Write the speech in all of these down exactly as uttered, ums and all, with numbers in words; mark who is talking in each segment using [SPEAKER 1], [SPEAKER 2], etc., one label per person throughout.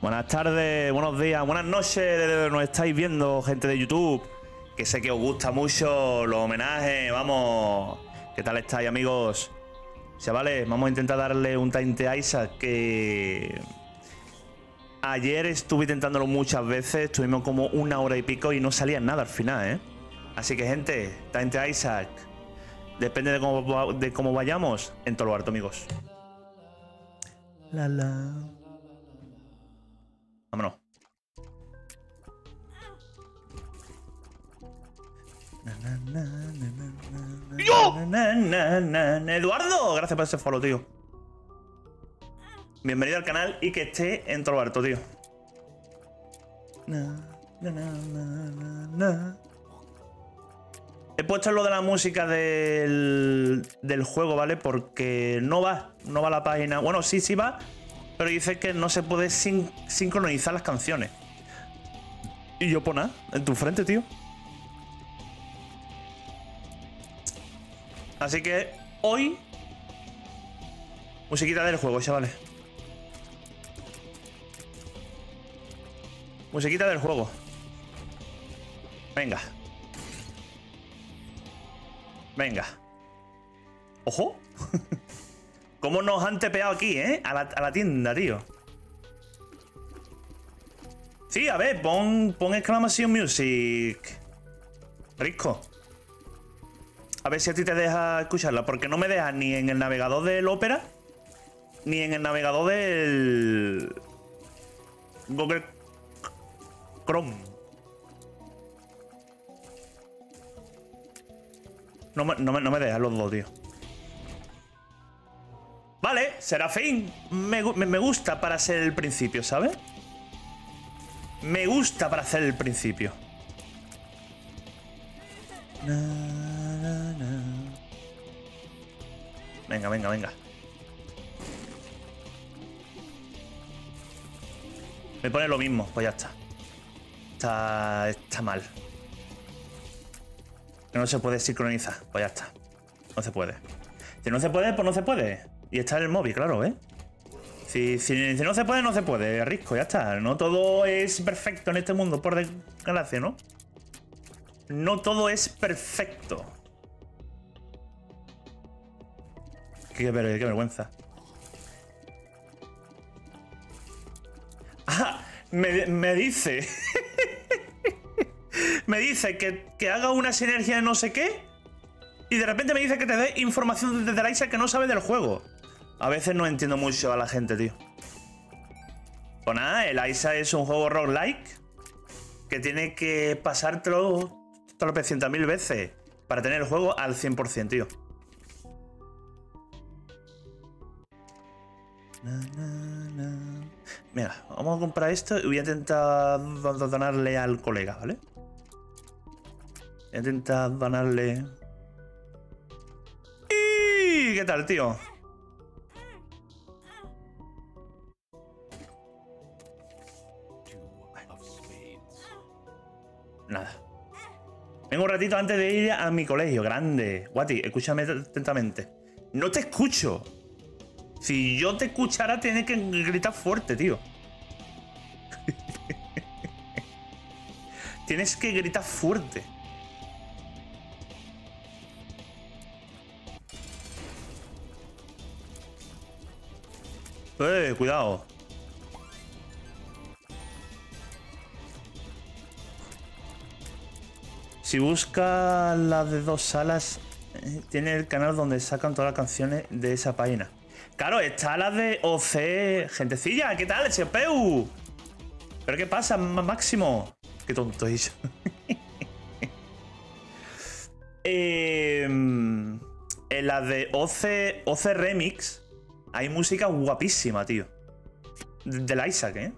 [SPEAKER 1] Buenas tardes, buenos días, buenas noches desde donde nos estáis viendo, gente de YouTube. Que sé que os gusta mucho los homenajes, vamos. ¿Qué tal estáis, amigos? Chavales, vamos a intentar darle un tinte a Isaac, que ayer estuve intentándolo muchas veces, estuvimos como una hora y pico y no salía nada al final, ¿eh? Así que, gente, tinte a Isaac. Depende de cómo, de cómo vayamos en todo lo harto, amigos. La la. Vámonos. ¡Yo! Eduardo, gracias por ese follow, tío. Bienvenido al canal y que esté en todo lo harto, tío. He puesto lo de la música del, del juego, ¿vale? Porque no va, no va la página. Bueno, sí, sí va, pero dice que no se puede sin, sincronizar las canciones. Y yo, pues nada, en tu frente, tío. Así que hoy, musiquita del juego, chavales. Musiquita del juego. Venga. Venga. ¡Ojo! ¿Cómo nos han tepeado aquí, eh? A la, a la tienda, tío. Sí, a ver, pon, pon exclamación music. Risco. A ver si a ti te deja escucharla, porque no me deja ni en el navegador del Opera, ni en el navegador del Google Chrome. No me, no me, no me deja los dos, tío. Vale, Serafín. Me, me, me gusta para ser el principio, ¿sabes? Me gusta para hacer el principio. Na, na, na. Venga, venga, venga. Me pone lo mismo, pues ya está. Está, está mal. Que no se puede sincronizar, pues ya está. No se puede. Si no se puede, pues no se puede. Y está en el móvil, claro, ¿eh? Si, si, si no se puede, no se puede, Risco, ya está. No todo es perfecto en este mundo, por desgracia, ¿no? No todo es perfecto. Qué, qué, qué vergüenza. Ah, me, me dice... me dice que, que haga una sinergia de no sé qué. Y de repente me dice que te dé información desde la Isaac que no sabe del juego. A veces no entiendo mucho a la gente, tío. Pues nada, el Isaac es un juego roguelike que tiene que pasártelo tropecientas mil veces para tener el juego al cien por cien, tío. Na, na, na. Mira, vamos a comprar esto y voy a intentar donarle al colega, ¿vale? Voy a intentar donarle... ¿Y qué tal, tío? Nada. Vengo un ratito antes de ir a mi colegio. Grande. Guati, escúchame atentamente. No te escucho. Si yo te escuchara, tienes que gritar fuerte, tío. Tienes que gritar fuerte. Eh, cuidado. Si busca la de dos salas, eh, tiene el canal donde sacan todas las canciones de esa página. Claro, está la de O C. Gentecilla, ¿qué tal, C P U? ¿Pero qué pasa, Máximo? Qué tonto es. eh, en la de O C, O C Remix hay música guapísima, tío. De la Isaac, ¿eh?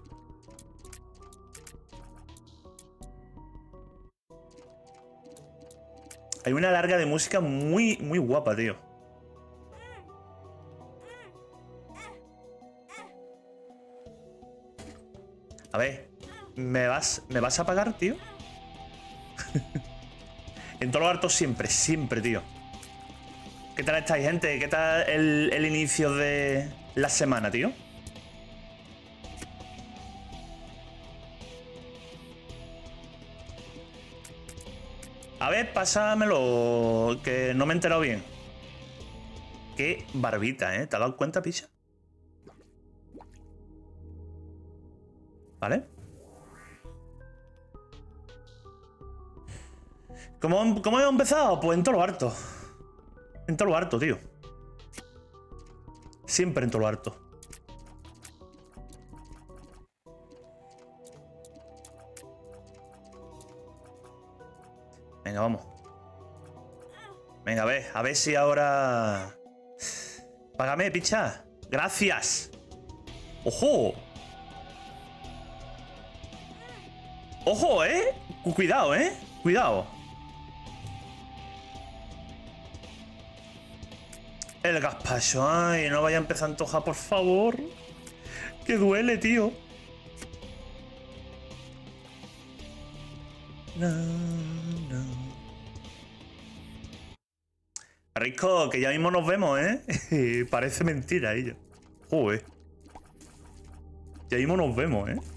[SPEAKER 1] Hay una larga de música muy, muy guapa, tío. A ver, ¿me vas, ¿me vas a pagar, tío? En todo lo harto siempre, siempre, tío. ¿Qué tal estáis, gente? ¿Qué tal el, el inicio de la semana, tío? A ver, pásamelo, que no me he enterado bien. Qué barbita, ¿eh? ¿Te has dado cuenta, picha? ¿Vale? ¿Cómo, ¿Cómo hemos empezado? Pues en todo lo harto. En todo lo harto, tío. Siempre en todo lo harto. Venga, vamos. Venga, a ver, a ver si ahora... Págame, picha. Gracias. ¡Ojo! ¡Ojo, eh! Cuidado, eh. Cuidado. El gazpacho. Ay, no vaya a empezar a antojar, por favor. Que duele, tío. No, no. Rico, que ya mismo nos vemos, ¿eh? Parece mentira ello. Joder. Ya mismo nos vemos, ¿eh?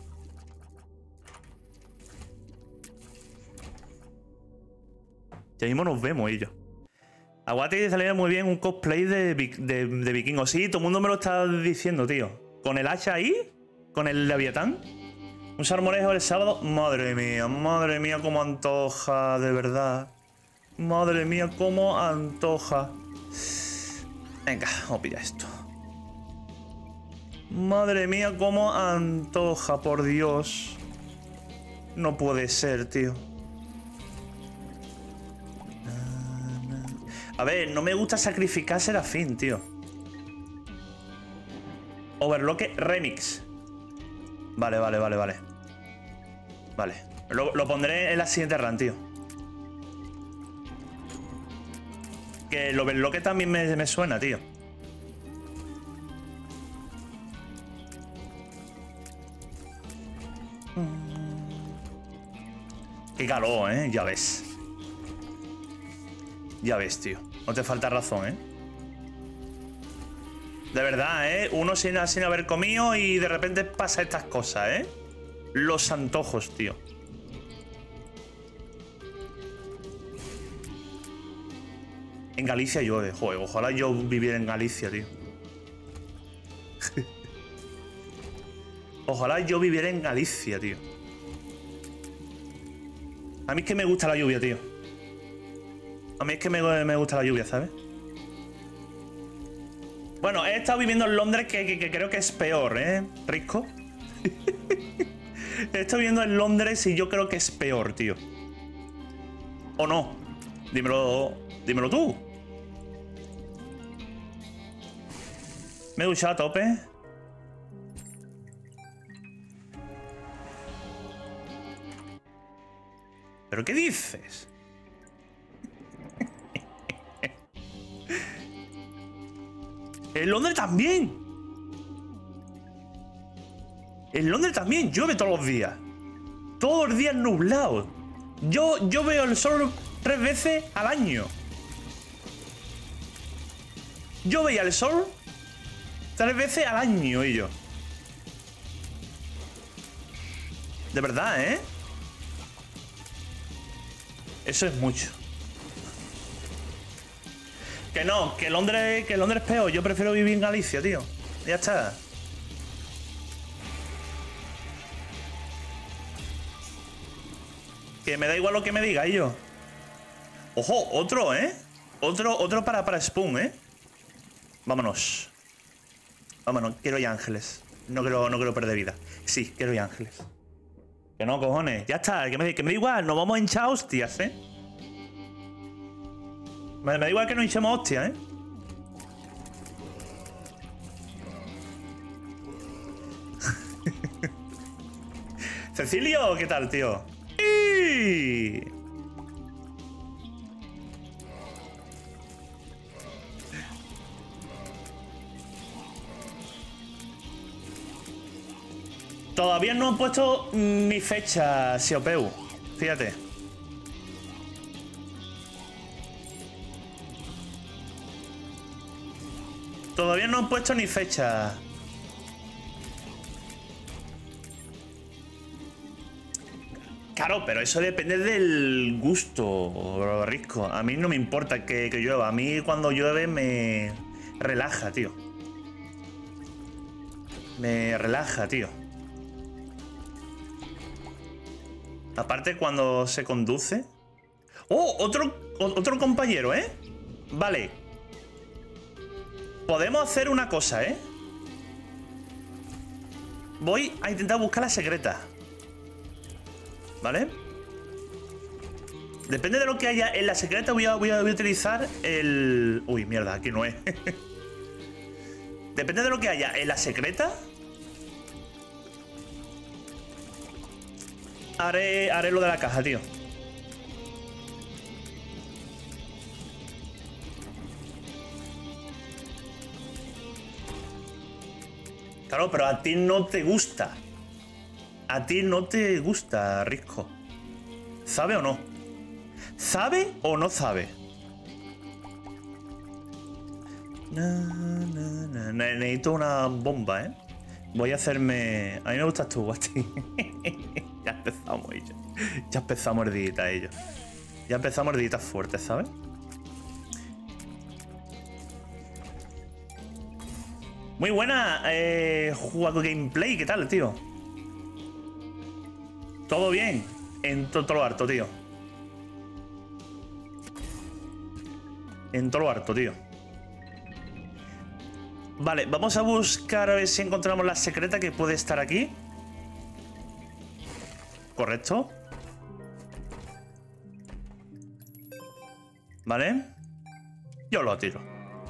[SPEAKER 1] Ya mismo nos vemos ellos. Aguate que saliera muy bien un cosplay de, de, de vikingo. Sí, todo el mundo me lo está diciendo, tío. Con el hacha ahí, con el leviatán. Un salmorejo el sábado. Madre mía, madre mía, cómo antoja, de verdad. Madre mía, cómo antoja. Venga, vamos a pillar esto. Madre mía, cómo antoja, por Dios. No puede ser, tío. A ver, no me gusta sacrificar Serafín, tío. Overlock Remix. Vale, vale, vale, vale. Vale. Lo, lo pondré en la siguiente run, tío. Que el Overlock también me, me suena, tío. Qué calor, ¿eh? Ya ves. Ya ves, tío. No te falta razón, ¿eh? De verdad, ¿eh? Uno sin, sin haber comido y de repente pasa estas cosas, ¿eh? Los antojos, tío. En Galicia llueve. Joder, ojalá yo viviera en Galicia, tío. Ojalá yo viviera en Galicia, tío. A mí es que me gusta la lluvia, tío. A mí es que me, me gusta la lluvia, ¿sabes? Bueno, he estado viviendo en Londres, que, que, que creo que es peor, ¿eh? Risco. He estado viviendo en Londres y yo creo que es peor, tío. ¿O no? Dímelo, dímelo tú. Me he duchado a tope. ¿Pero qué dices? En Londres también. En Londres también llueve todos los días. Todos los días nublado. Yo, yo veo el sol tres veces al año. Yo veía el sol tres veces al año y yo. De verdad, ¿eh? Eso es mucho. Que no, que Londres, que Londres es peor. Yo prefiero vivir en Galicia, tío. Ya está. Que me da igual lo que me diga, yo. Ojo, otro, ¿eh? Otro, otro para, para Spoon, ¿eh? Vámonos. Vámonos, quiero ir a Ángeles. No quiero, no quiero perder vida. Sí, quiero ir a Ángeles. Que no, cojones. Ya está, que me, que me da igual. Nos vamos a hinchar hostias, ¿eh? Me, me da igual que nos hinchemos hostias, ¿eh? Cecilio, ¿qué tal, tío? ¡Y! Todavía no han puesto ni fecha, Siopeu. Fíjate. Todavía no han puesto ni fecha. Claro, pero eso depende del gusto, Risco. A mí no me importa que, que llueva. A mí cuando llueve me relaja, tío. Me relaja, tío. Aparte cuando se conduce. ¡Oh! Otro, otro compañero, ¿eh? Vale. Podemos hacer una cosa, ¿eh? Voy a intentar buscar la secreta. ¿Vale? Depende de lo que haya en la secreta, voy a, voy a, voy a utilizar el... Uy, mierda, aquí no es. Depende de lo que haya en la secreta. Haré, haré lo de la caja, tío. Claro, pero a ti no te gusta. A ti no te gusta, Risco. ¿Sabe o no? ¿Sabe o no sabe? Na, na, na. Necesito una bomba, ¿eh? Voy a hacerme... A mí me gustas tú, Guasti. Ya empezamos ellos. Ya empezamos herdiditas ellos. Ya empezamos herdiditas fuertes, ¿sabes? Muy buena, eh, Juego Gameplay, ¿qué tal, tío? Todo bien, en todo lo harto, tío. En todo lo harto, tío. Vale, vamos a buscar a ver si encontramos la secreta que puede estar aquí. Correcto. Vale. Yo lo tiro.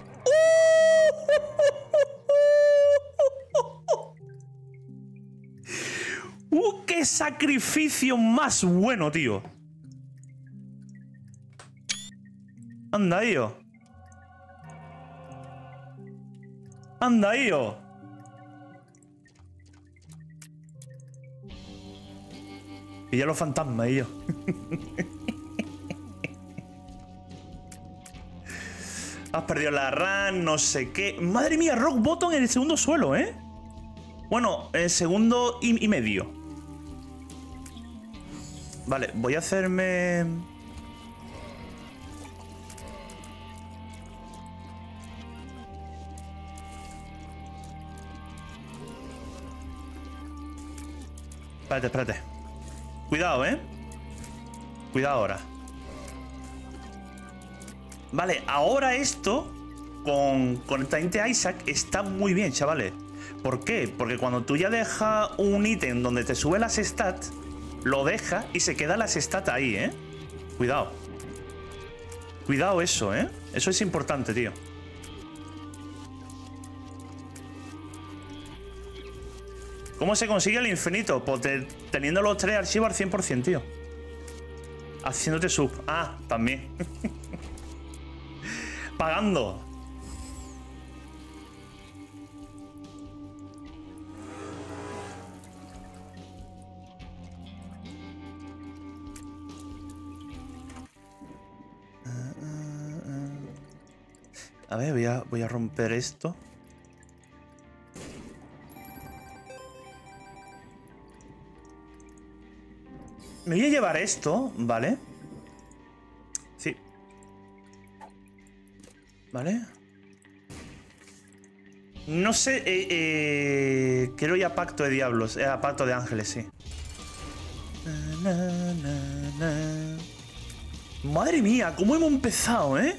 [SPEAKER 1] ¡Uh, qué sacrificio más bueno, tío! Anda, tío. Anda, tío. Y ya los fantasmas, tío. Has perdido la RAM, no sé qué. Madre mía, Rock Bottom en el segundo suelo, ¿eh? Bueno, el segundo y, y medio. Vale, voy a hacerme... Espérate, espérate. Cuidado, ¿eh? Cuidado ahora. Vale, ahora esto con, con el Teniente Isaac está muy bien, chavales. ¿Por qué? Porque cuando tú ya dejas un ítem donde te sube las stats, lo dejas y se quedan las stats ahí, ¿eh? Cuidado. Cuidado eso, ¿eh? Eso es importante, tío. ¿Cómo se consigue el infinito? Pues te, teniendo los tres archivos al cien por cien, tío. Haciéndote sub. Ah, también. Pagando. A ver, voy a, voy a romper esto. Me voy a llevar esto, ¿vale? Sí. ¿Vale? No sé, eh, eh, quiero ir a Pacto de Diablos, eh, a Pacto de Ángeles, sí. Na, na, na, na. Madre mía, cómo hemos empezado, ¿eh?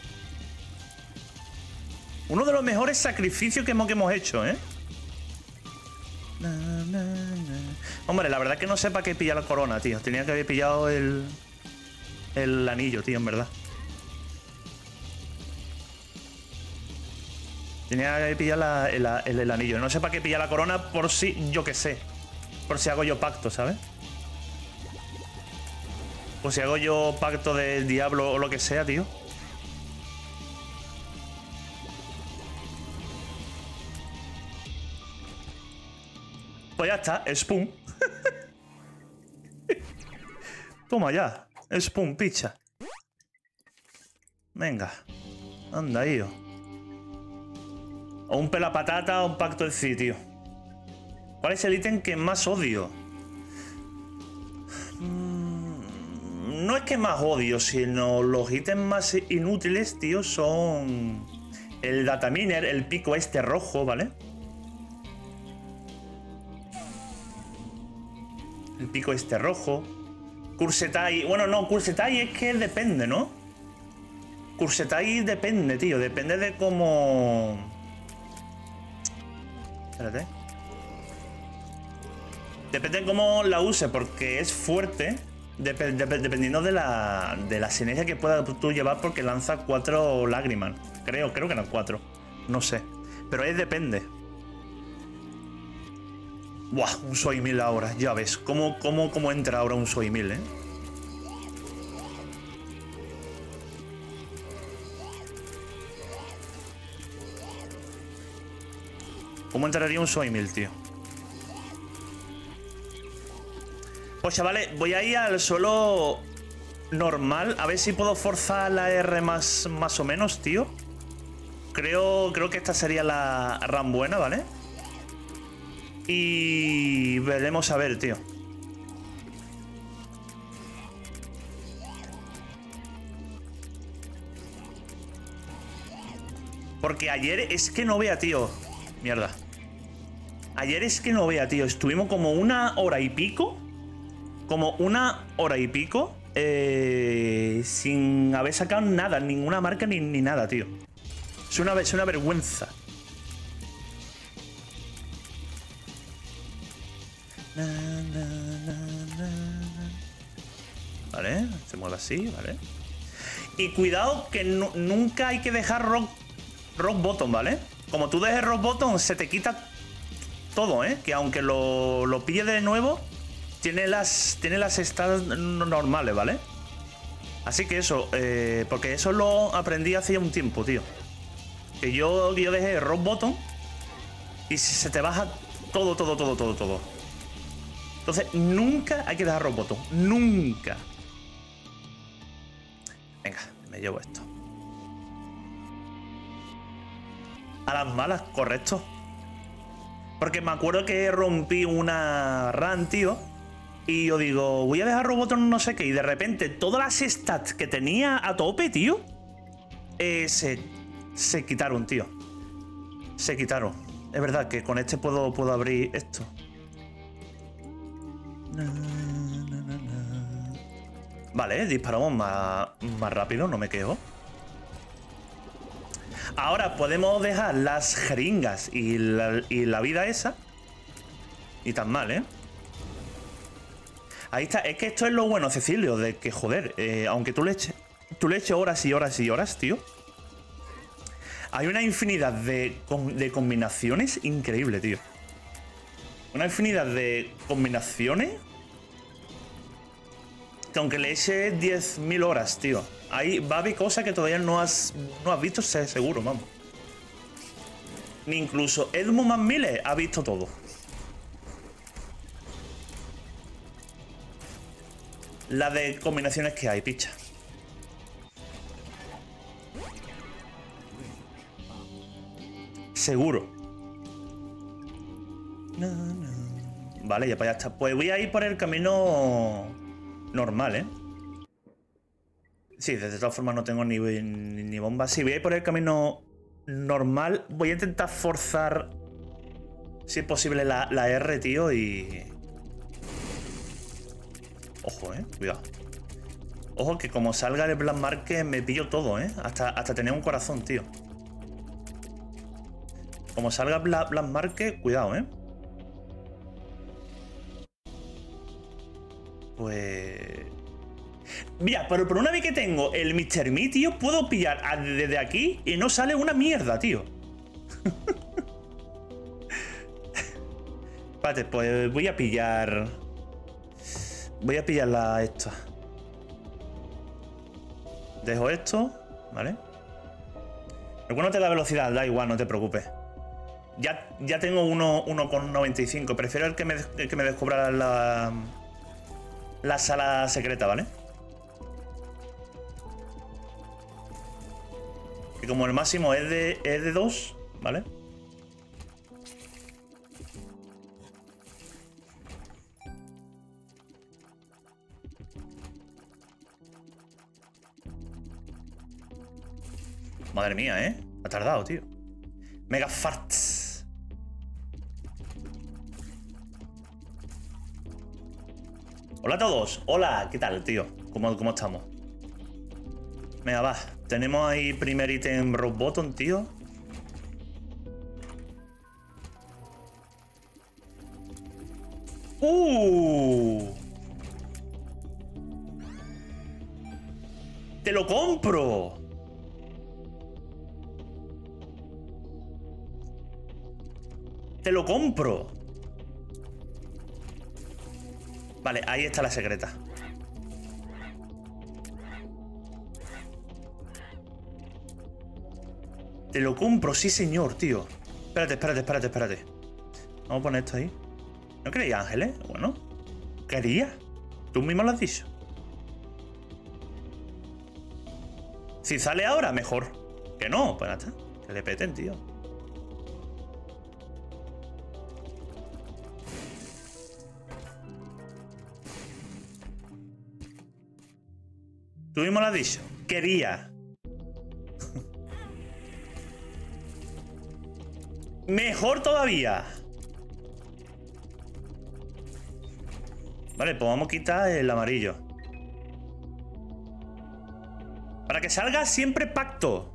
[SPEAKER 1] Uno de los mejores sacrificios que hemos, que hemos hecho, ¿eh? Na, na, na. Hombre, la verdad es que no sé para qué pillar la corona, tío. Tenía que haber pillado el... el anillo, tío, en verdad. Tenía que haber pillado la, el, el, el anillo. No sé para qué pillar la corona por si... yo qué sé. Por si hago yo pacto, ¿sabes? Por si hago yo pacto del diablo o lo que sea, tío. Pues ya está, Spoon. Toma ya, Spoon, picha. Venga, anda, tío. O un pela patata o un pacto del sitio. ¿Cuál es el ítem que más odio? Mm. no es que más odio, sino los ítems más inútiles, tío, son el dataminer, el pico este rojo, ¿vale? El pico este rojo. Cursetai. Bueno, no, Cursetai es que depende, ¿no? Cursetai depende, tío. Depende de cómo... Espérate. Depende de cómo la use, porque es fuerte. Dep dep dependiendo de la, de la sinergia que puedas tú llevar, porque lanza cuatro lágrimas. Creo, creo que eran cuatro. No sé. Pero es depende. Buah, un soy mil ahora, ya ves. ¿Cómo, cómo, cómo entra ahora un soy mil, eh? ¿Cómo entraría un soy mil, tío? Pues chavales, voy a ir al suelo normal. A ver si puedo forzar la R más, más o menos, tío. Creo, creo que esta sería la RAM buena, ¿vale? Y veremos a ver, tío. Porque ayer es que no vea, tío. Mierda. Ayer es que no vea, tío. Estuvimos como una hora y pico. Como una hora y pico. Eh, sin haber sacado nada. Ninguna marca ni, ni nada, tío. Es una, es una vergüenza. Na, na, na, na. Vale, se mueve así, vale. Y cuidado que no, nunca hay que dejar rock, rock bottom, ¿vale? Como tú dejes rock bottom, se te quita todo, ¿eh? Que aunque lo, lo pille de nuevo, tiene las, tiene las stats normales, ¿vale? Así que eso, eh, porque eso lo aprendí hace un tiempo, tío. Que yo, yo dejé rock bottom y se te baja todo, todo, todo, todo, todo. Entonces, nunca hay que dejar rock bottom. Nunca. Venga, me llevo esto. A las malas, correcto. Porque me acuerdo que rompí una run, tío. Y yo digo, voy a dejar rock bottom no sé qué. Y de repente, todas las stats que tenía a tope, tío, eh, se, se quitaron, tío. Se quitaron. Es verdad que con este puedo, puedo abrir esto. Na, na, na, na. Vale, disparamos más, más rápido, no me quejo. Ahora podemos dejar las jeringas y la, y la vida esa. Y tan mal, ¿eh? Ahí está. Es que esto es lo bueno, Cecilio, de que, joder, eh, aunque tú le eches tú le eches horas y horas y horas, tío, hay una infinidad de, de combinaciones increíble, tío. Una infinidad de combinaciones que aunque le eches diez mil horas, tío, ahí va a haber cosas que todavía no has, no has visto, seguro, vamos. Ni incluso Edmund Macmillan ha visto todo. La de combinaciones que hay, picha. Seguro. No, no. Vale, ya para allá está. Pues voy a ir por el camino normal, ¿eh? Sí, de todas formas no tengo ni, ni, ni bomba. Sí, voy a ir por el camino normal. Voy a intentar forzar, si es posible, la, la R, tío, y... Ojo, eh, cuidado. Ojo que como salga el Black Market me pillo todo, eh. Hasta, hasta tener un corazón, tío. Como salga Black, Black Market, cuidado, eh. Pues... Mira, pero por una vez que tengo el mister Me, tío, puedo pillar a, desde aquí y no sale una mierda, tío. Espérate, pues voy a pillar... Voy a pillar la esta. Dejo esto, ¿vale? Recuérdate la velocidad, da igual, no te preocupes. Ya, ya tengo uno con noventa y cinco. Prefiero el que me, el que me descubra la, la sala secreta, ¿vale? Que como el máximo es de, es de dos, ¿vale? Madre mía, ¿eh? Ha tardado, tío. Mega farts. Hola a todos. Hola, ¿qué tal, tío? ¿Cómo, cómo estamos? Venga, va. Tenemos ahí primer ítem Rock Bottom, tío. ¡Uh! ¡Te lo compro! ¡Te lo compro! Vale, ahí está la secreta. Te lo compro, sí señor, tío. Espérate, espérate, espérate, espérate. Vamos a poner esto ahí. ¿No queréis ángeles? Bueno, quería. Tú mismo lo has dicho. Si sale ahora, mejor. Que no, pues nada. Que le peten, tío. Tú mismo lo has dicho. Quería. Mejor todavía. Vale, pues vamos a quitar el amarillo. Para que salga siempre pacto.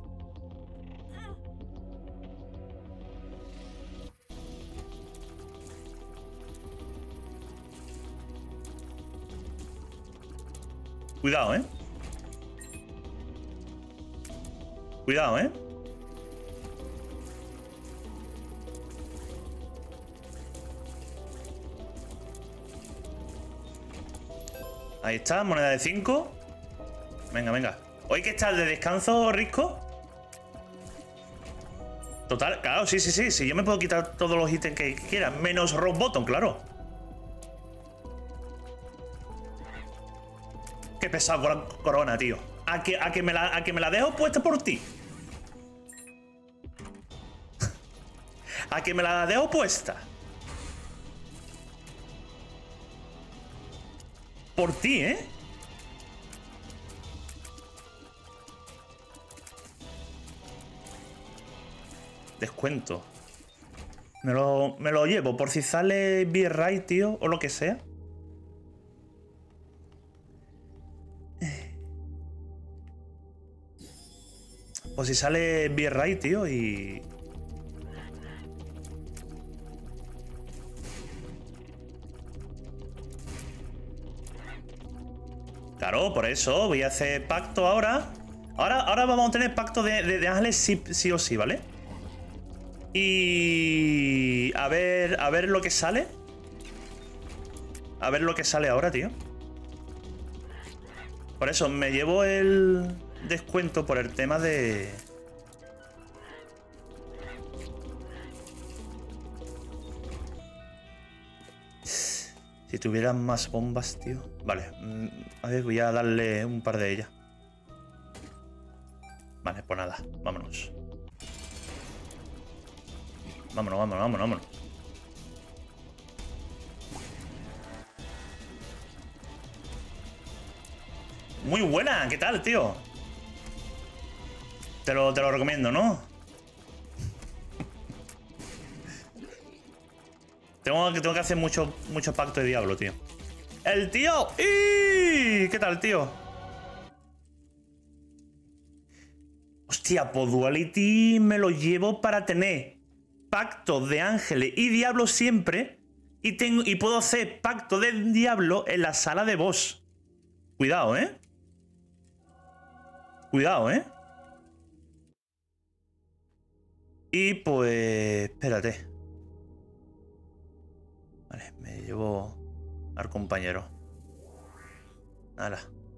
[SPEAKER 1] Cuidado, ¿eh? Cuidado, ¿eh? Ahí está, moneda de cinco. Venga, venga. ¿Hoy que estás de descanso, Risco? Total, claro, sí, sí, sí. Sí, yo me puedo quitar todos los ítems que quiera. Menos Rock Bottom, claro. Qué pesado con la corona, tío. A que, a que, me, la, a que me la dejo puesta por ti. A que me la dejo puesta. Por ti, ¿eh? Descuento. Me lo, me lo llevo por si sale B-Ray, tío, o lo que sea. Por si sale B-Ray, tío, y... Claro, por eso voy a hacer pacto ahora. Ahora, ahora vamos a tener pacto de, de, de ángeles sí, sí o sí, ¿vale? Y... A ver, a ver lo que sale. A ver lo que sale ahora, tío. Por eso, me llevo el descuento por el tema de... Si tuvieran más bombas, tío. Vale, a ver, voy a darle un par de ellas. Vale, pues nada, vámonos. Vámonos, vámonos, vámonos, vámonos. Muy buena, ¿qué tal, tío? Te lo, te lo recomiendo, ¿no? Tengo, tengo que hacer mucho, mucho pacto de diablo, tío. ¡El tío! ¡Y! ¿Qué tal, tío? Hostia, pues Duality me lo llevo para tener pacto de ángeles y diablo siempre. Y, tengo, y puedo hacer pacto de diablo en la sala de boss. Cuidado, ¿eh? Cuidado, ¿eh? Y pues... Espérate. Vale, me llevo al compañero. Hala.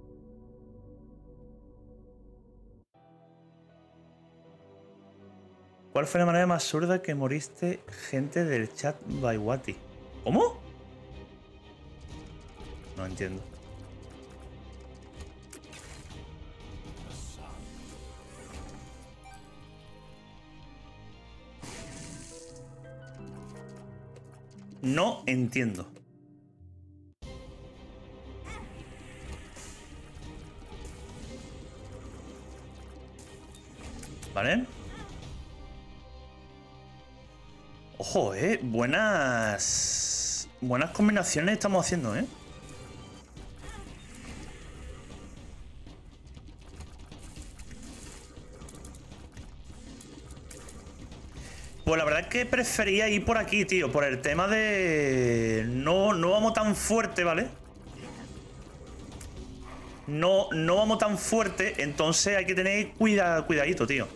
[SPEAKER 1] ¿Cuál fue la manera más absurda que moriste gente del chat by Wati? ¿Cómo? No entiendo. No entiendo. ¿Vale? Ojo, eh. Buenas... Buenas combinaciones estamos haciendo, eh. Pues la verdad es que prefería ir por aquí, tío. Por el tema de... No, no vamos tan fuerte, ¿vale? No, no vamos tan fuerte. Entonces hay que tener cuida, cuidadito, tío.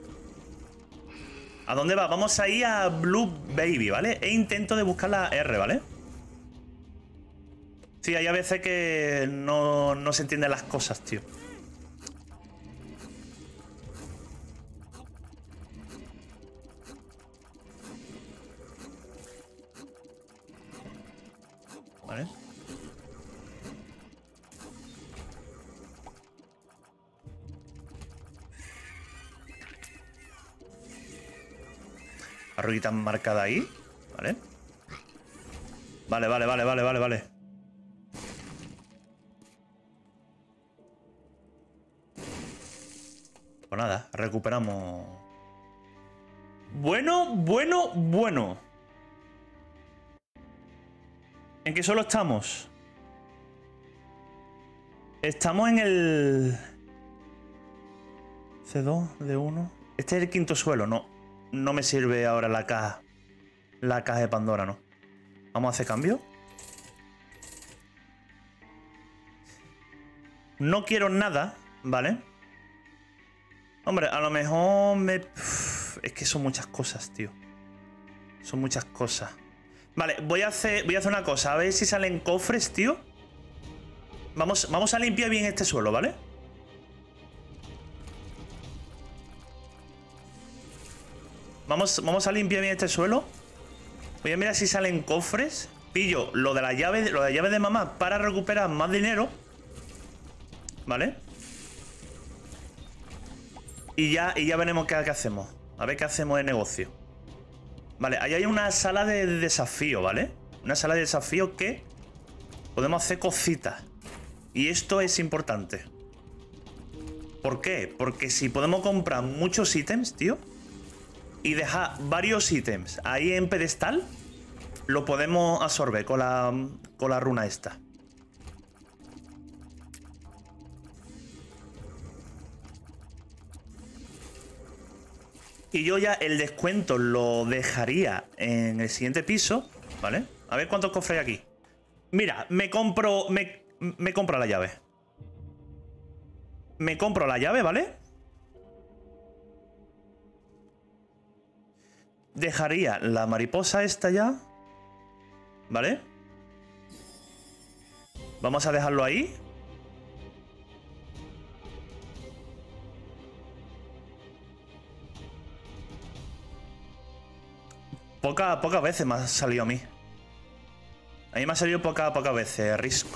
[SPEAKER 1] ¿A dónde va? Vamos a ir a Blue Baby, ¿vale? E intento de buscar la R, ¿vale? Sí, hay a veces que no, no se entienden las cosas, tío. Vale. La ruedita marcada ahí. Vale. Vale, vale, vale, vale, vale, vale. Pues nada, recuperamos. Bueno, bueno, bueno. ¿En qué suelo estamos? Estamos en el... C dos, D uno. Este es el quinto suelo, no. No me sirve ahora la caja. La caja de Pandora, no. Vamos a hacer cambio. No quiero nada, ¿vale? Hombre, a lo mejor me... Uf, es que son muchas cosas, tío. Son muchas cosas. Vale, voy a hacer, voy a hacer una cosa. A ver si salen cofres, tío. Vamos, vamos a limpiar bien este suelo, ¿vale? Vamos, vamos a limpiar bien este suelo. Voy a mirar si salen cofres. Pillo lo de la llave, lo de la llave de mamá para recuperar más dinero. ¿Vale? Y ya, y ya veremos qué, qué hacemos. A ver qué hacemos de negocio. Vale, ahí hay una sala de desafío, ¿vale? Una sala de desafío que podemos hacer cositas. Y esto es importante. ¿Por qué? Porque si podemos comprar muchos ítems, tío, y dejar varios ítems ahí en pedestal, lo podemos absorber con la, con la runa esta. Y yo ya el descuento lo dejaría en el siguiente piso, ¿vale? A ver cuántos cofres hay aquí. Mira, me compro... Me, me compro la llave. Me compro la llave, ¿vale? Dejaría la mariposa esta ya. ¿Vale? Vamos a dejarlo ahí. Poca, pocas veces me ha salido a mí. A mí me ha salido pocas pocas veces, risco.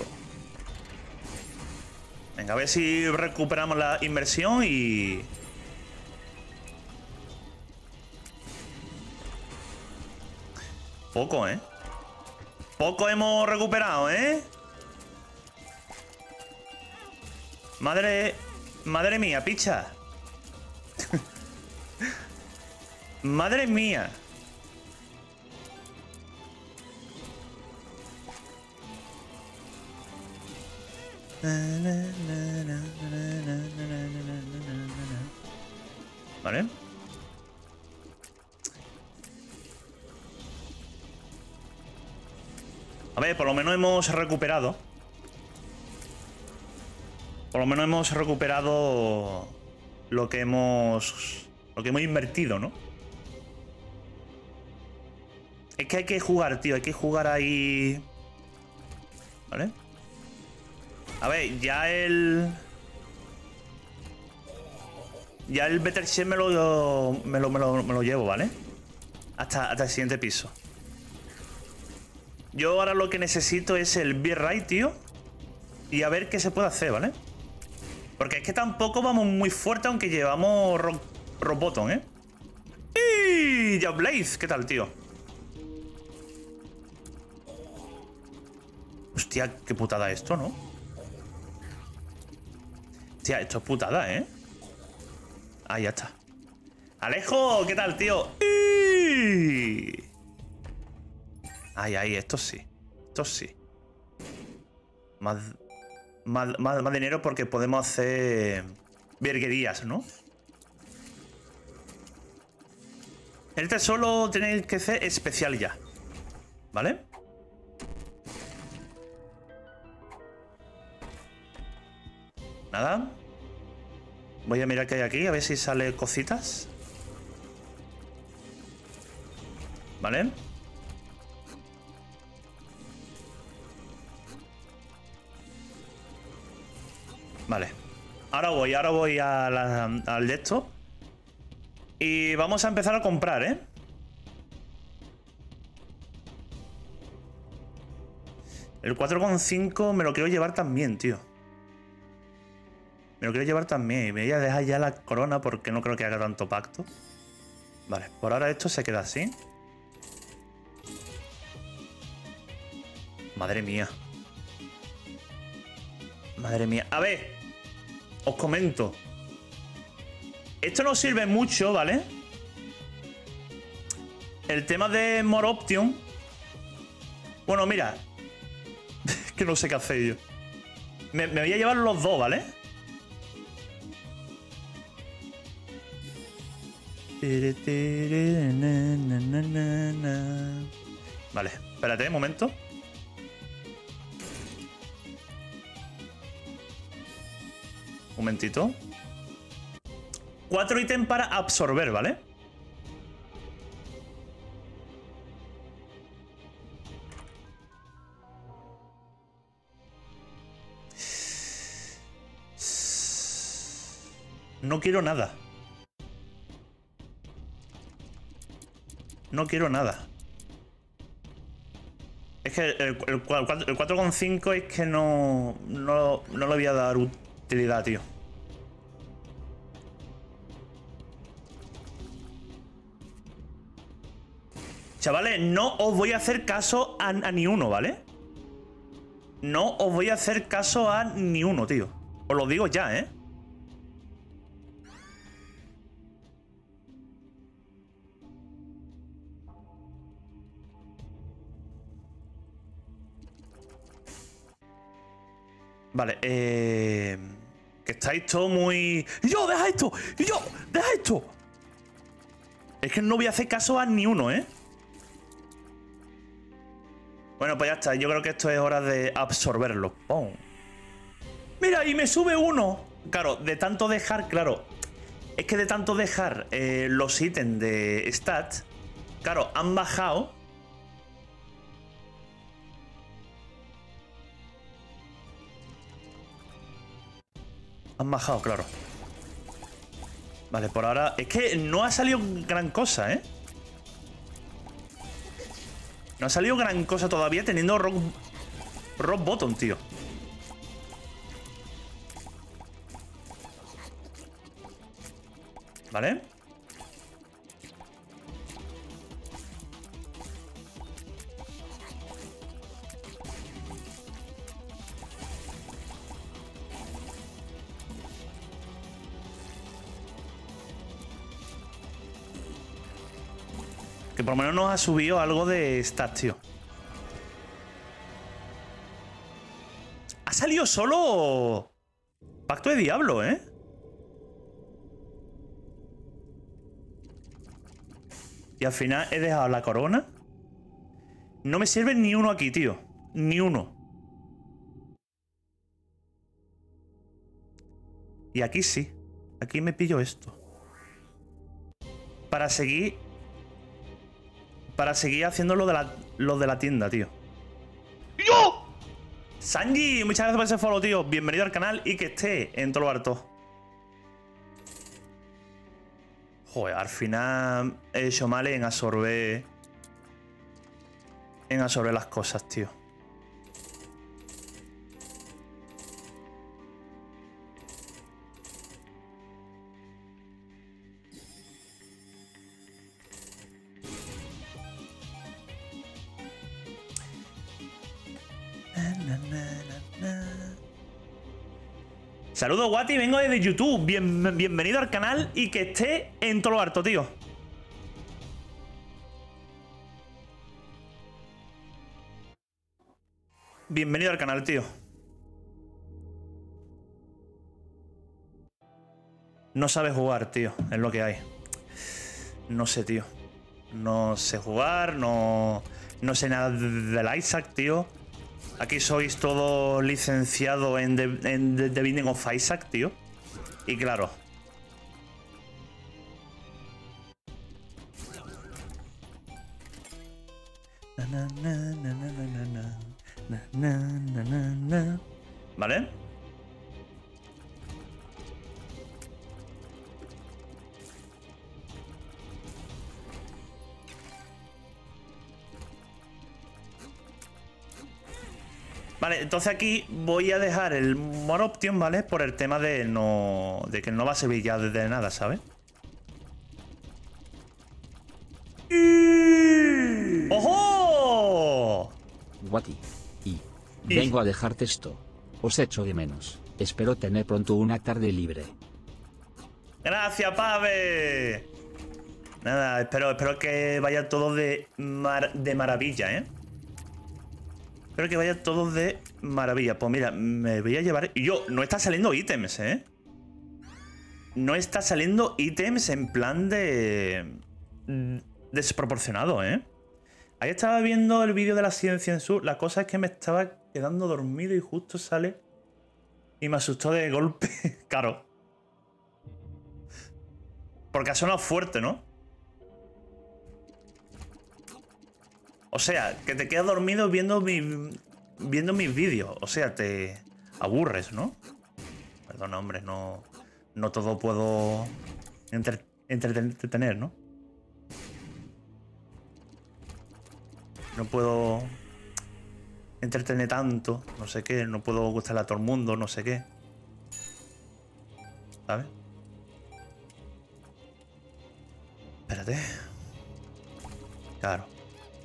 [SPEAKER 1] Venga, a ver si recuperamos la inversión y... Poco, ¿eh? Poco hemos recuperado, ¿eh? Madre... Madre mía, picha. Madre mía. Vale. A ver, por lo menos hemos recuperado. Por lo menos hemos recuperado lo que hemos... Lo que hemos invertido, ¿no? Es que hay que jugar, tío. Hay que jugar ahí... ¿Vale? A ver, ya el... Ya el Better Chef me lo, me lo, me lo, me lo llevo, ¿vale? Hasta, hasta el siguiente piso. Yo ahora lo que necesito es el B-Ray, tío. Y a ver qué se puede hacer, ¿vale? Porque es que tampoco vamos muy fuerte, aunque llevamos rock, rock bottom, ¿eh? ¡Y! Ya Blaze, ¿qué tal, tío? Hostia, qué putada esto, ¿no? Hostia, esto es putada, ¿eh? Ah, ya está. Alejo, ¿qué tal, tío? ¡Ih! Ay, ay, esto sí. Esto sí. Más, más, más, más dinero porque podemos hacer virguerías, ¿no? Este solo tiene que ser especial ya. ¿Vale? Nada. Voy a mirar qué hay aquí, a ver si sale cositas. ¿Vale? Vale. Ahora voy, ahora voy a la, al de esto. Y vamos a empezar a comprar, ¿eh? El cuatro coma cinco me lo quiero llevar también, tío. Me lo quiero llevar también. Y me voy a dejar ya la corona porque no creo que haga tanto pacto. Vale, por ahora esto se queda así. Madre mía. Madre mía. A ver, os comento. Esto no sirve mucho, ¿vale? El tema de More Option. Bueno, mira. Es que no sé qué hacer yo. Me, me voy a llevar los dos, ¿vale? Vale, espérate un momento. Un momentito. Cuatro ítems para absorber, ¿vale? No quiero nada. No quiero nada. Es que el, el, el cuatro coma cinco es que no, no, no le voy a dar utilidad, tío. Chavales, no os voy a hacer caso a, a ni uno, ¿vale? No os voy a hacer caso a ni uno, tío. Os lo digo ya, ¿eh? Vale, eh... que estáis todos muy... ¡Y yo, deja esto! ¡Y yo, deja esto! Es que no voy a hacer caso a ni uno, ¿eh? Bueno, pues ya está. Yo creo que esto es hora de absorberlo. ¡Pum! ¡Mira! Y me sube uno. Claro, de tanto dejar... Claro, es que de tanto dejar eh, los ítems de stat... Claro, han bajado... Han bajado, claro. Vale, por ahora... Es que no ha salido gran cosa, ¿eh? No ha salido gran cosa todavía teniendo rock... Rock bottom, tío. ¿Vale? Que por lo menos nos ha subido algo de stats, tío. Ha salido solo... Pacto de Diablo, ¿eh? Y al final he dejado la corona. No me sirve ni uno aquí, tío. Ni uno. Y aquí sí. Aquí me pillo esto. Para seguir... Para seguir haciendo lo de la, lo de la tienda, tío. ¡Yo! Sanji, muchas gracias por ese follow, tío. Bienvenido al canal y que esté en todo lo harto. Joder, al final he hecho mal en absorber... En absorber las cosas, tío. Saludos, Guati, vengo desde YouTube. Bien, bienvenido al canal y que esté en todo lo harto, tío. Bienvenido al canal, tío. No sabes jugar, tío. Es lo que hay. No sé, tío. No sé jugar, no... No sé nada del Isaac, tío. Aquí sois todos licenciados en The, en The Binding of Isaac, tío. Y claro. ¿Vale? Vale, entonces aquí voy a dejar el More Option, ¿vale? Por el tema de no. De que no va a servir ya de nada, ¿sabes? ¡Ojo!
[SPEAKER 2] Guati. Y vengo a dejarte esto. Os echo de menos. Espero tener pronto una tarde libre.
[SPEAKER 1] Gracias, Pave. Nada, espero, espero que vaya todo de, mar, de maravilla, ¿eh? Espero que vaya todo de maravilla. Pues mira, me voy a llevar... Y yo, no está saliendo ítems, ¿eh? No está saliendo ítems en plan de... desproporcionado, ¿eh? Ahí estaba viendo el vídeo de la ciencia en sur. La cosa es que me estaba quedando dormido y justo sale... Y me asustó de golpe. Claro. Porque ha sonado fuerte, ¿no? O sea, que te quedas dormido viendo, mi, viendo mis vídeos. O sea, te aburres, ¿no? Perdona, hombre, no, no todo puedo entre, entretener, ¿no? No puedo entretener tanto, no sé qué. No puedo gustarle a todo el mundo, no sé qué. ¿Sabes? Espérate. Claro.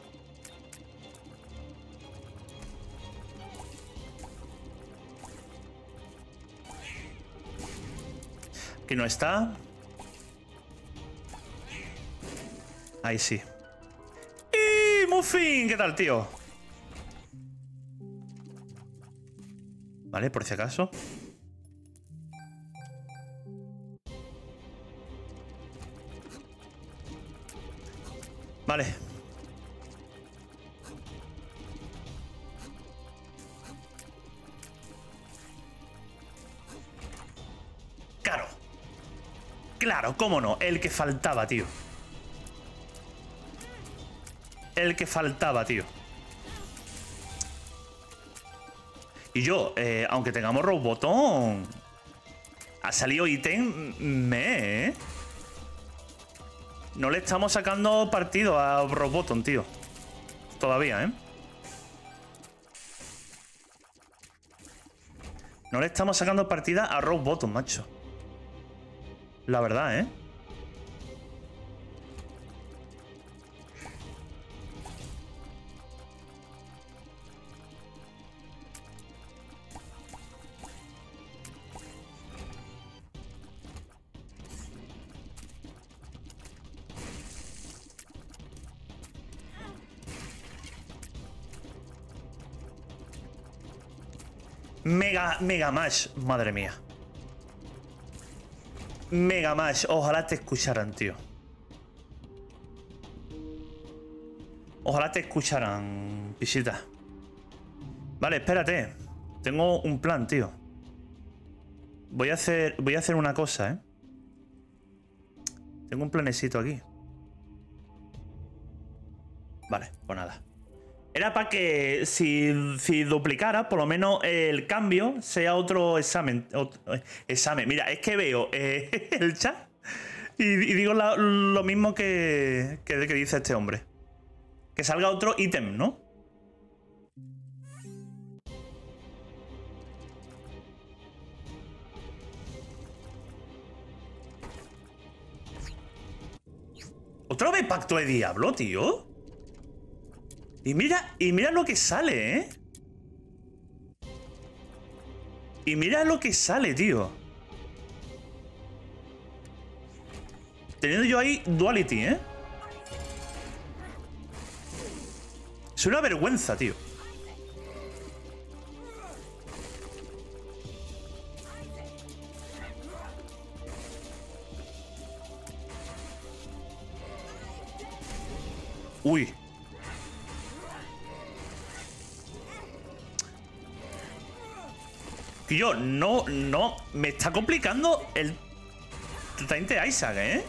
[SPEAKER 1] Aquí no está. Ahí sí. ¡Y Muffin! ¿Qué tal, tío? Vale, por si acaso. Vale. Claro. Claro, cómo no. El que faltaba, tío. El que faltaba, tío. Y yo, eh, aunque tengamos Rogue Bottom, ha salido ítem me, ¿eh? No le estamos sacando partido a Rogue Bottom, tío. Todavía, ¿eh? No le estamos sacando partida a Rogue Bottom, macho. La verdad, ¿eh? Mega, Mega Mash, madre mía. Mega Mash, ojalá te escucharan, tío. Ojalá te escucharan, visita. Vale, espérate. Tengo un plan, tío. Voy a hacer, voy a hacer una cosa, ¿eh? Tengo un planecito aquí. Vale, pues nada. Era para que si, si duplicara, por lo menos el cambio sea otro examen. Otro, examen. Mira, es que veo eh, el chat y, y digo la, lo mismo que, que, que dice este hombre. Que salga otro ítem, ¿no? ¿Otra vez Pacto de Diablo, tío? Y mira, y mira lo que sale, ¿eh? Y mira lo que sale, tío. Teniendo yo ahí Duality, ¿eh? Es una vergüenza, tío. Uy. Tío, no, no. Me está complicando el Teniente Isaac, ¿eh?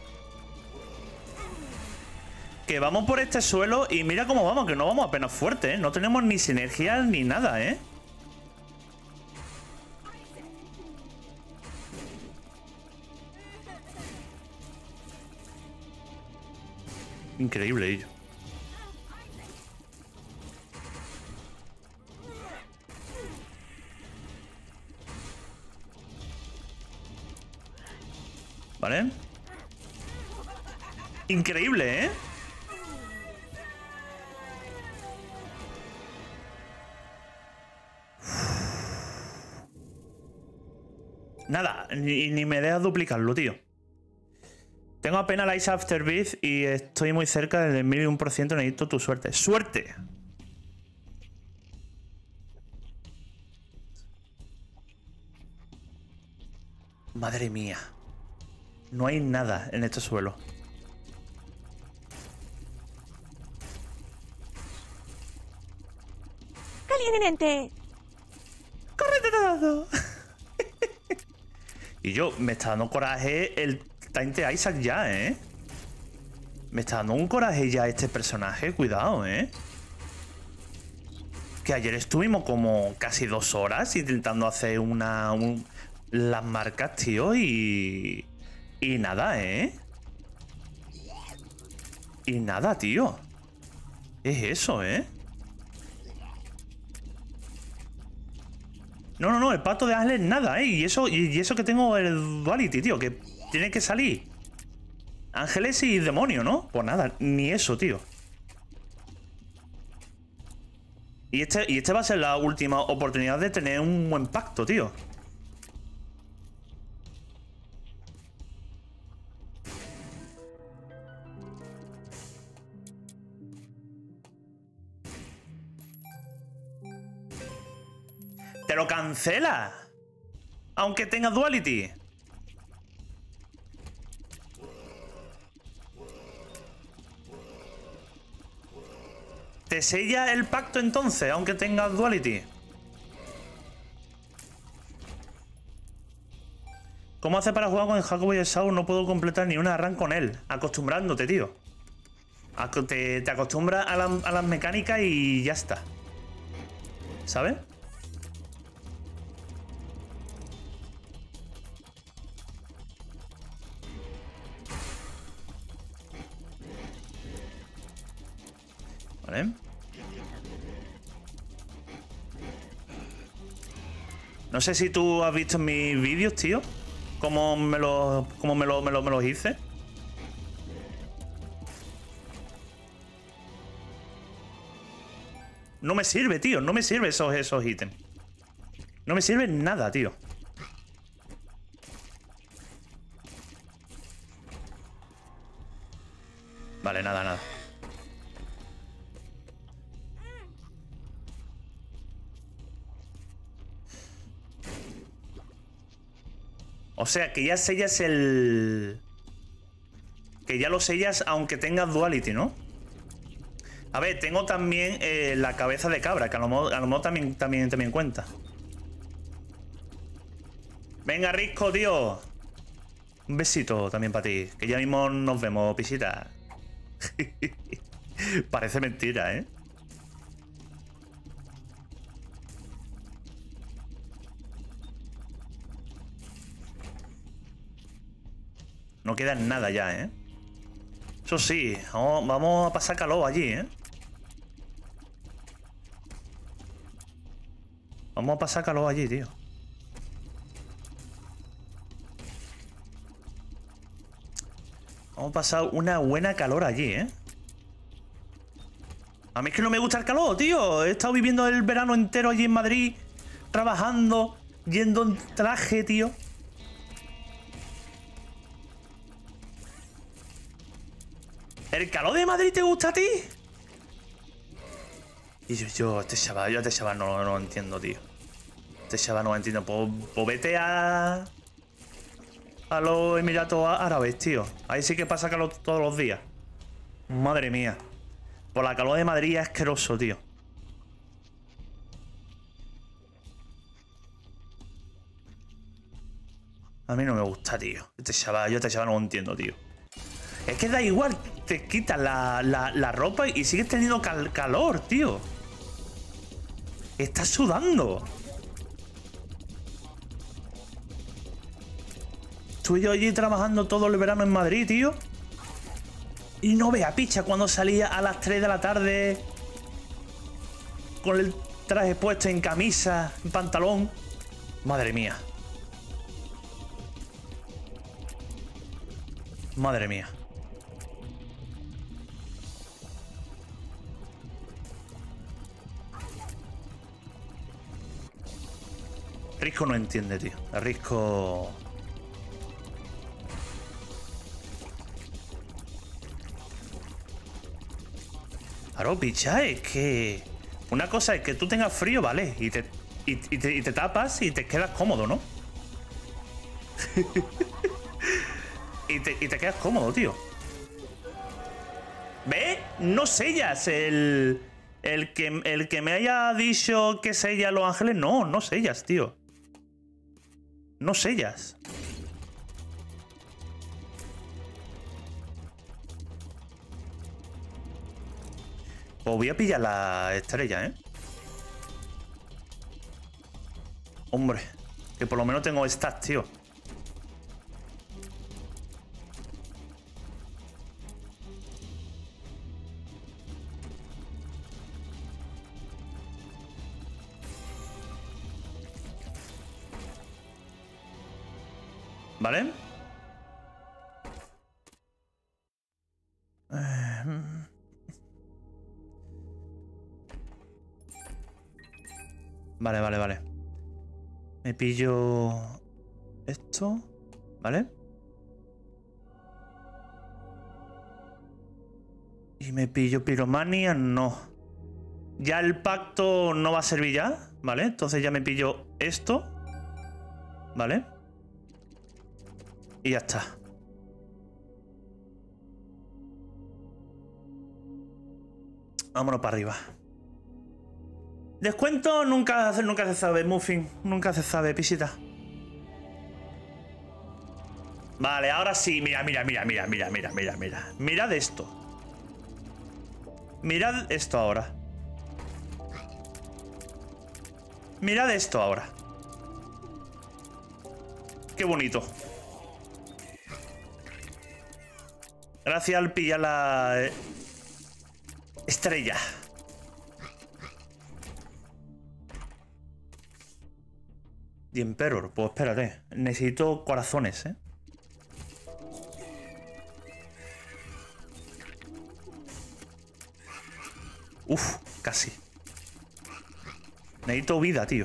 [SPEAKER 1] Que vamos por este suelo y mira cómo vamos, que no vamos apenas fuerte, ¿eh? No tenemos ni sinergia ni nada, ¿eh? Increíble ello. ¿Vale? Increíble, ¿eh? Nada, ni, ni me dejas duplicarlo, tío. Tengo apenas la Ice Afterbeat y estoy muy cerca del mil y un por ciento. Necesito tu suerte. ¡Suerte! Madre mía. No hay nada en este suelo.
[SPEAKER 3] ¡Caliente!
[SPEAKER 1] ¡Córrete todo! Y yo, me está dando coraje el Teniente Isaac ya, ¿eh? Me está dando un coraje ya este personaje. Cuidado, ¿eh? Que ayer estuvimos como casi dos horas intentando hacer una... Un, las marcas, tío, y... Y nada, ¿eh? Y nada, tío. Es eso, ¿eh? No, no, no, el pacto de Ángeles nada, ¿eh? Y eso, y eso que tengo el Duality, tío, que tiene que salir ángeles y demonio, ¿no? Pues nada, ni eso, tío. Y este, y este va a ser la última oportunidad de tener un buen pacto, tío. ¡Te lo cancela! Aunque tenga Duality. ¿Te sella el pacto entonces, aunque tenga Duality? ¿Cómo hace para jugar con el Jacobo y el Saul? No puedo completar ni una run con él. Acostumbrándote, tío. Te, te acostumbras a, la, a las mecánicas y ya está. ¿Sabes? Vale. No sé si tú has visto mis vídeos, tío. Cómo me los cómo me lo, me lo, me los hice. No me sirve, tío. No me sirve esos, esos ítems. No me sirve nada, tío. Vale, nada, nada. O sea, que ya sellas el... Que ya lo sellas aunque tengas Duality, ¿no? A ver, tengo también eh, la cabeza de cabra, que a lo mejor, a lo mejor también, también, también cuenta. Venga, Risco, tío. Un besito también para ti. Que ya mismo nos vemos, pisita. Parece mentira, ¿eh? No queda nada ya, ¿eh? Eso sí, vamos, vamos a pasar calor allí, ¿eh? Vamos a pasar calor allí, tío. Vamos a pasar una buena calor allí, ¿eh? A mí es que no me gusta el calor, tío. He estado viviendo el verano entero allí en Madrid, trabajando, yendo en traje, tío. ¿El calor de Madrid te gusta a ti? Y yo, yo, este chaval, yo este chaval no, no lo entiendo, tío. Este chaval no lo entiendo. Pues, pues vete a... a los Emiratos Árabes, tío. Ahí sí que pasa calor todos los días. Madre mía. Por la calor de Madrid es asqueroso, tío. A mí no me gusta, tío. Este chaval, yo este chaval no lo entiendo, tío. Es que da igual, te quitas la, la, la ropa y sigues teniendo cal calor, tío. Estás sudando. Estuve yo allí trabajando todo el verano en Madrid, tío. Y no vea picha cuando salía a las tres de la tarde con el traje puesto en camisa, en pantalón. Madre mía. Madre mía. Risco no entiende, tío. El Risco... Claro, picha, es que... Una cosa es que tú tengas frío, ¿vale? Y te, y, y te, y te tapas y te quedas cómodo, ¿no? y, te, y te quedas cómodo, tío. ¿Ves? No sellas el... El que, el que me haya dicho que sella Los Ángeles, no, no sellas, tío. No sellas. Pues voy a pillar la estrella, ¿eh? Hombre, que por lo menos tengo stats, tío. ¿Vale? Eh... Vale, vale, vale. Me pillo esto, ¿vale? Y me pillo piromania, no. Ya el pacto no va a servir ya, ¿vale? Entonces ya me pillo esto, ¿vale? Y ya está. Vámonos para arriba. Descuento nunca, nunca se sabe, Muffin. Nunca se sabe, pisita. Vale, ahora sí. Mira, mira, mira, mira, mira, mira, mira, mira. Mirad esto. Mirad esto ahora. Mirad esto ahora. Qué bonito. Gracias al pillar la eh, estrella. The Emperor, pues espérate. Necesito corazones, ¿eh? Uf, casi. Necesito vida, tío.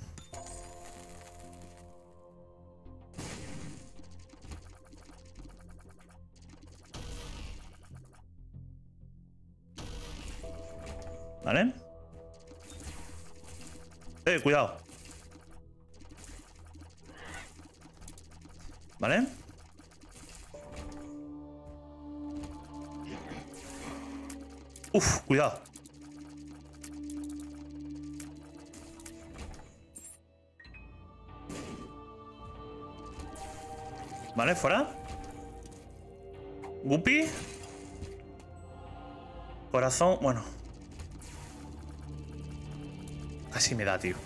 [SPEAKER 1] ¿Vale? Eh, cuidado. ¿Vale? Uf, cuidado. Vale, fuera. Guppy. Corazón, bueno. Casi me da, tío.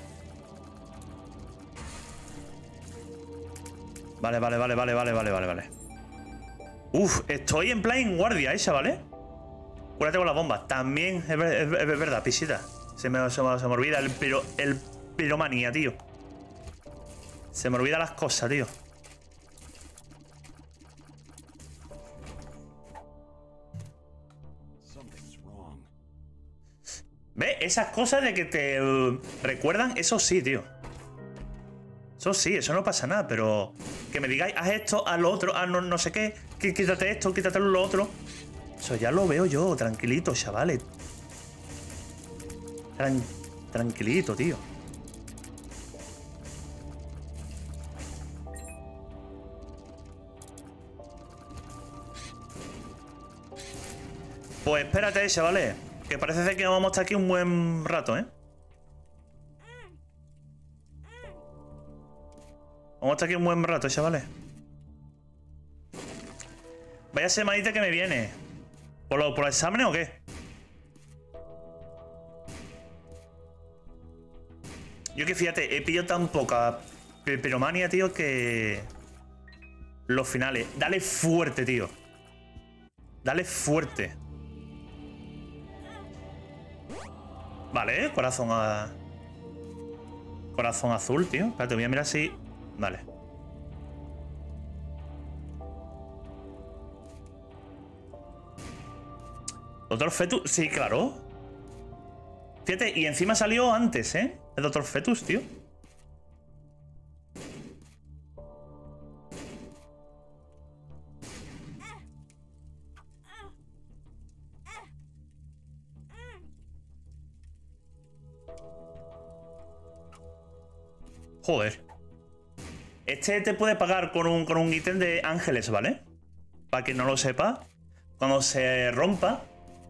[SPEAKER 1] Vale, vale, vale, vale, vale, vale, vale, vale. Uf, estoy en plan en guardia esa, ¿vale? Cúrate con las bombas. También es, es, es, es verdad, pisita. Se me, se, me, se me olvida el, piro, el piromanía, tío. Se me olvidan las cosas, tío. ¿Ves? Esas cosas de que te uh, recuerdan, eso sí, tío. Eso sí, eso no pasa nada, pero que me digáis, haz esto, haz lo otro, haz no, no sé qué, quí- quítate esto, quítate lo otro. Eso ya lo veo yo, tranquilito, chavales. Tran- tranquilito, tío. Pues espérate, chavales, que parece ser que vamos a estar aquí un buen rato, ¿eh? Vamos a estar aquí un buen rato, chavales. Vaya semanita que me viene. ¿Por, lo, ¿Por los exámenes o qué? Yo que fíjate, he pillado tan poca piromania, tío, que... Los finales. Dale fuerte, tío. Dale fuerte. Vale, corazón a... Corazón azul, tío. Espérate, voy a mirar si... Vale. Doctor Fetus, sí, claro. Fíjate, y encima salió antes, ¿eh? El Doctor Fetus, tío. Joder. Este te puede pagar con un, con un ítem de ángeles, ¿vale? Para quien no lo sepa. Cuando se rompa...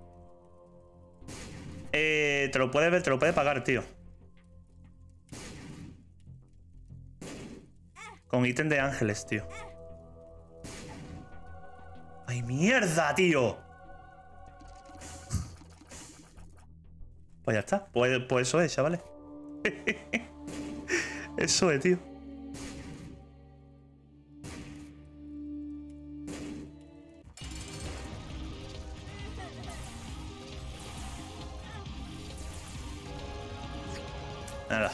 [SPEAKER 1] Eh, te lo puede, te lo puede pagar, tío. Con ítem de ángeles, tío. ¡Ay, mierda, tío! Pues ya está. Pues, pues eso es, chavales. Eso es, tío. Nada.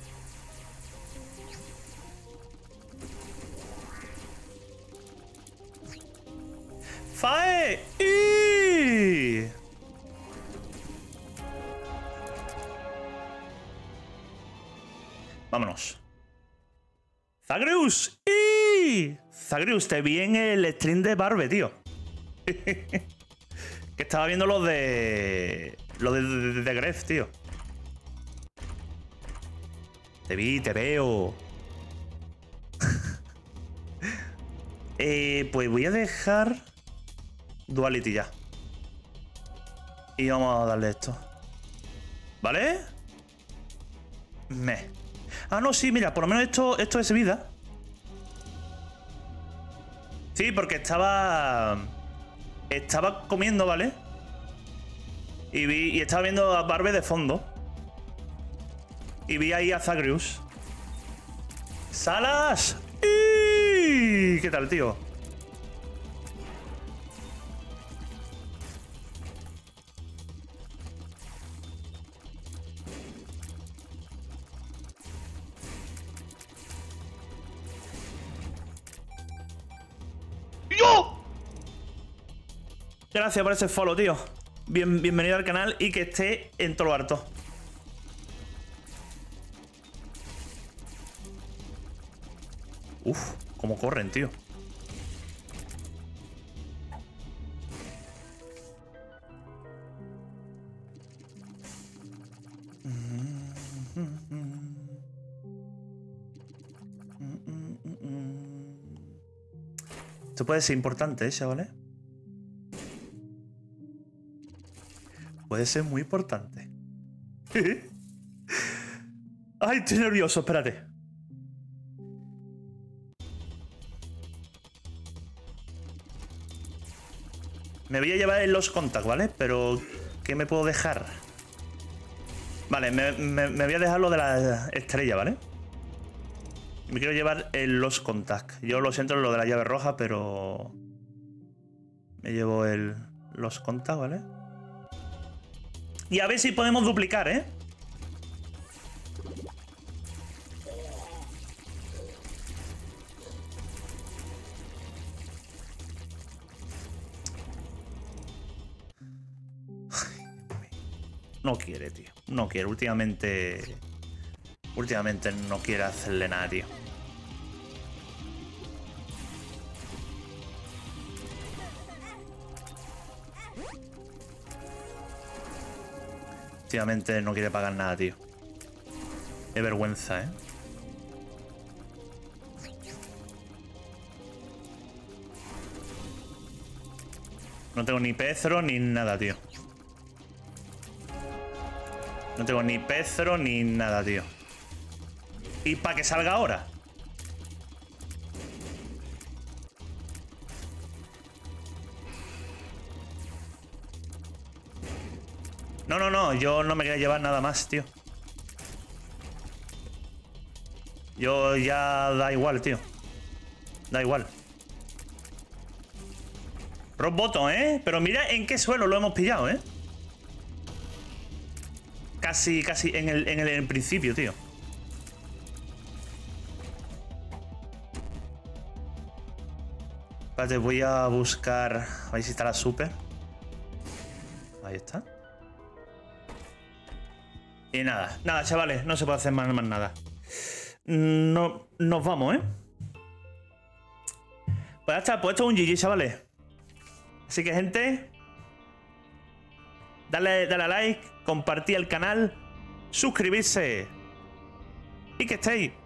[SPEAKER 1] ¡Fae! ¡Y! Vámonos. ¡Zagreus! ¡Y! Zagreus, te vi en el stream de Barbe, tío. Que estaba viendo los de... Los de, de, de, de Gref, tío. Te vi, te veo. eh, pues voy a dejar Duality ya. Y vamos a darle esto. ¿Vale? Me. Ah, no, sí, mira, por lo menos esto, esto es vida. Sí, porque estaba... Estaba comiendo, ¿vale? Y vi, y estaba viendo a Barbe de fondo. Y vi ahí a Zagreus. ¡Salas! ¡Y! ¿Qué tal, tío? ¡Yo! Gracias por ese follow, tío. Bien, bienvenido al canal y que esté en todo lo harto. Uf, cómo corren, tío. Esto puede ser importante, ¿eh, chavales? Puede ser muy importante. Ay, estoy nervioso, espérate. Me voy a llevar en los contacts, ¿vale? Pero, ¿qué me puedo dejar? Vale, me, me, me voy a dejar lo de la estrella, ¿vale? Me quiero llevar en los contacts. Yo lo siento lo de la llave roja, pero... Me llevo el, los contacts, ¿vale? Y a ver si podemos duplicar, ¿eh? No quiere, tío. No quiere. Últimamente... Últimamente no quiere hacerle nada, tío. efectivamente no quiere pagar nada, tío. Qué vergüenza, ¿eh? No tengo ni pezro ni nada, tío. No tengo ni pezro ni nada, tío. ¿Y para que salga ahora? No, no, no. Yo no me quería llevar nada más, tío. Yo ya da igual, tío. Da igual. Rock bottom, ¿eh? Pero mira en qué suelo lo hemos pillado, ¿eh? Casi, casi en el, en el, en el principio, tío. Espérate, voy a buscar... A ver si está la super. Ahí está. Y nada, nada, chavales. No se puede hacer más, más nada. No, nos vamos, ¿eh? Pues ya está, pues esto es un G G, chavales. Así que, gente, dale, dale a like, compartir el canal, suscribirse y que estéis